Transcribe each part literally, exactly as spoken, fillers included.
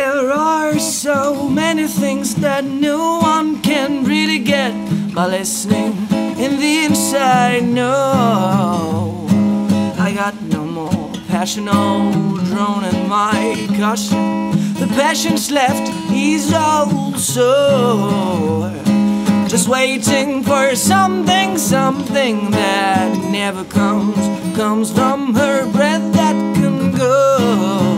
There are so many things that no one can really get by listening in the inside. No, I got no more passion, no drone in my caution. The passion's left, he's also just waiting for something, something that never comes, comes from her breath that can go.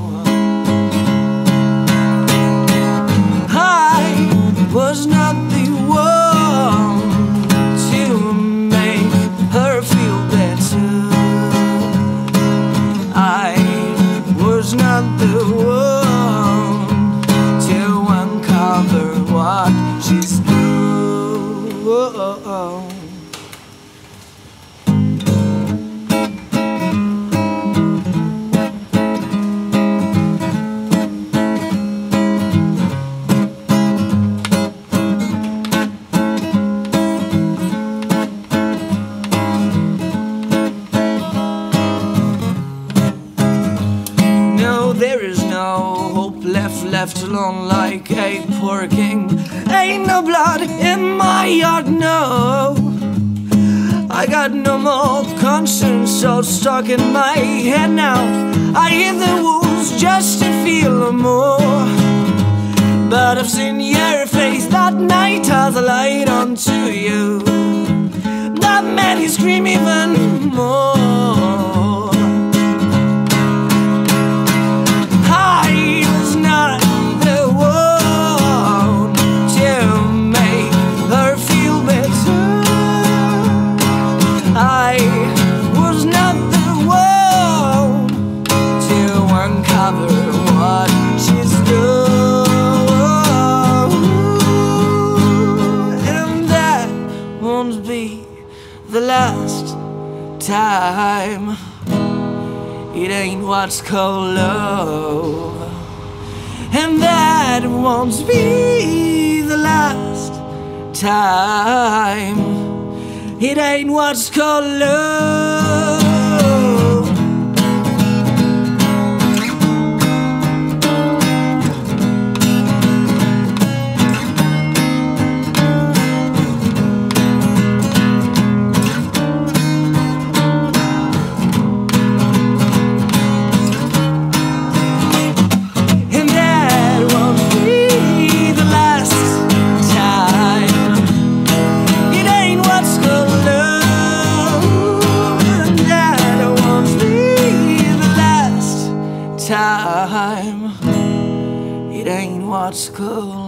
Was not the one to make her feel better. I was not the one to uncover what she's doing. There is no hope left, left alone like a poor king. Ain't no blood in my heart, no. I got no more conscience, so stuck in my head now. I hear the wolves just to feel more. But I've seen your face that night as I light onto you. That man, he scream even more. The last time, it ain't what's called love, and that won't be the last time. It ain't what's called love. Time, it ain't what's called